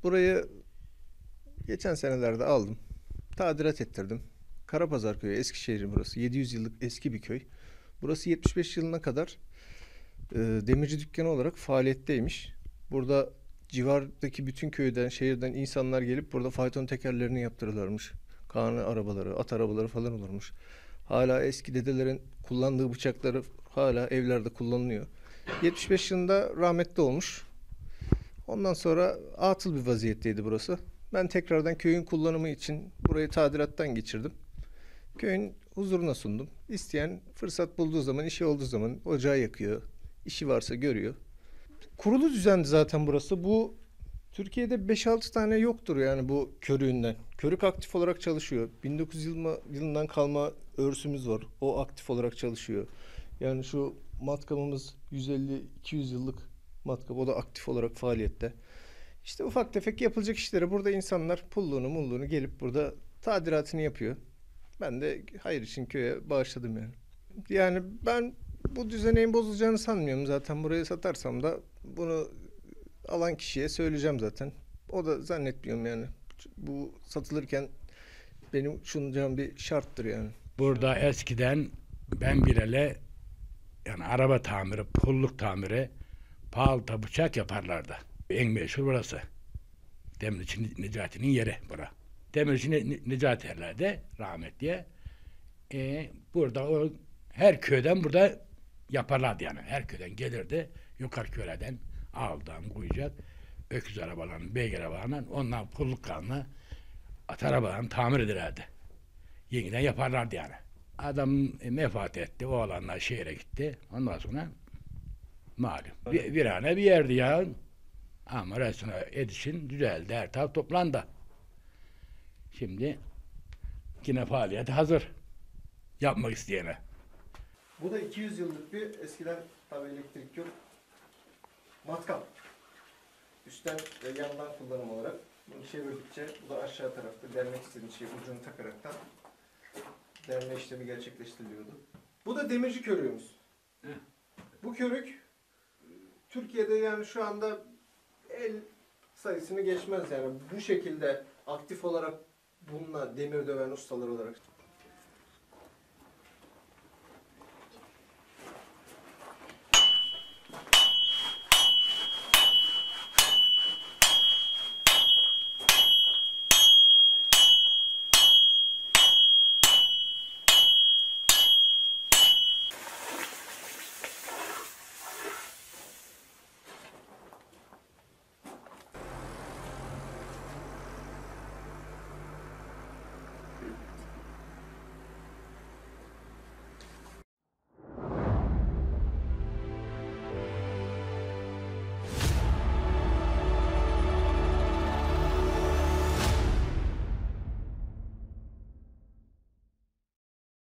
Burayı geçen senelerde aldım. Tadilat ettirdim. Karapazar Köyü, Eskişehir'in burası. 700 yıllık eski bir köy. Burası 75 yılına kadar demirci dükkanı olarak faaliyetteymiş. Burada civardaki bütün köyden, şehirden insanlar gelip burada fayton tekerlerini yaptırırlarmış. Kağını arabaları, at arabaları falan olurmuş. Hala eski dedelerin kullandığı bıçakları hala evlerde kullanılıyor. 75 yılında rahmetli olmuş. Ondan sonra atıl bir vaziyetteydi burası. Ben tekrardan köyün kullanımı için burayı tadilattan geçirdim. Köyün huzuruna sundum. İsteyen fırsat bulduğu zaman, işi olduğu zaman ocağı yakıyor. İşi varsa görüyor. Kurulu düzendi zaten burası. Bu Türkiye'de 5-6 tane yoktur yani bu körüğünden. Körük aktif olarak çalışıyor. 1900 yılından kalma örsümüz var. O aktif olarak çalışıyor. Yani şu matkabımız 150-200 yıllık matkap. O da aktif olarak faaliyette. İşte ufak tefek yapılacak işleri burada insanlar pulluğunu mulluğunu gelip burada tadilatını yapıyor. Ben de hayır için köye bağışladım yani. Yani ben bu düzeneğin bozulacağını sanmıyorum. Zaten burayı satarsam da bunu alan kişiye söyleyeceğim zaten. O da zannetmiyorum yani. Bu satılırken benim sunacağım bir şarttır yani. Burada eskiden ben bilele yani araba tamiri, pulluk tamiri, palta, bıçak yaparlardı. En meşhur burası. Demirci Necati'nin yeri bura. Demirci Necati herhalde rahmetliye. Burada o her köyden burada yaparlardı yani. Her köyden gelirdi. Yukarı köylerden ağıldan koyacak. Öküz arabalarını, beygir arabalarını, ondan pulluk kanlı at arabalarını tamir ederlerdi. Yeniden yaparlardı yani. Adam vefat etti. Oğlanlar şehre gitti. Ondan sonra malum. Virane bir yerdi ya. Ama resmen edişin düzeldi. Her taraf toplandı. Şimdi yine faaliyet hazır. Yapmak isteyene. Bu da 200 yıllık bir eskiden tabii elektrik yok. Matkap. Üstten ve yandan kullanım olarak. Bunu çevirdikçe bu da aşağı tarafta delmek istediğin şeyi ucunu takaraktan delme işlemi gerçekleştiriliyordu. Bu da demirci körüğümüz. Bu körük Türkiye'de yani şu anda el sayısını geçmez yani bu şekilde aktif olarak bununla demir döven ustalar olarak.